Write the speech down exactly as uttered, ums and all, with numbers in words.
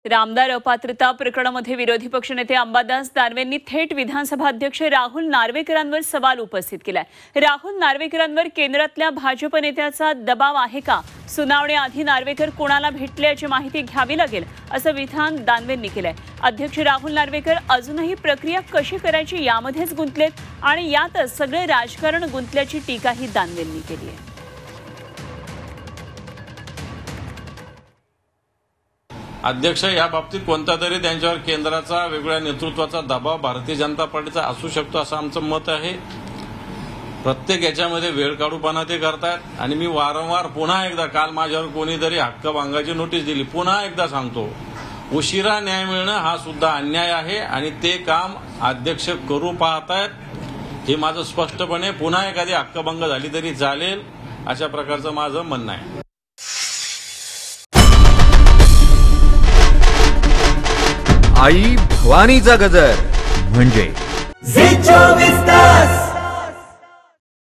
रामदार अपात्रता प्रकरणामध्ये विरोधी पक्षनेते अंबादास दानवेंनी थेट विधानसभा अध्यक्ष राहुल नार्वेकरांवर सवाल उपस्थित केलाय। राहुल नार्वेकरांवर केंद्रातल्या भाजप नेत्याचा दबाव आहे का? सुनावणीआधी नार्वेकर कोणाला भेटले याची माहिती घ्यावी लागेल असं विधान दानवेंनी केलंय। अध्यक्ष राहुल नार्वेकर अजूनही प्रक्रिया कशी करायची यामध्येच गुंतलेत आणि यातच सगळे राजकारण गुंतल्याची टीकाही दानवेंनी केली आहे। अध्यक्ष या बाबतीत कोणता तरी त्यांच्यावर केंद्राचा वेगळ्या नेतृत्वाचा दबाव भारतीय जनता पार्टीचा असू शकतो असं आमचं मत आहे। प्रत्येक याच्यामध्ये वेळ काढूपणा ते करतात आणि मी वारंवार पुन्हा एकदा काल माझ्यावर कोणीतरी हक्कभंगाची नोटीस दिली, पुन्हा एकदा सांगतो, उशिरा न्याय मिळणं हा सुद्धा अन्याय आहे आणि ते काम अध्यक्ष करू पाहतायत हे माझं स्पष्टपणे पुन्हा एखादी हक्कभंग झाली तरी चालेल अशा प्रकारचं माझं म्हणणं आहे। आई भवानीचा गजर म्हणजे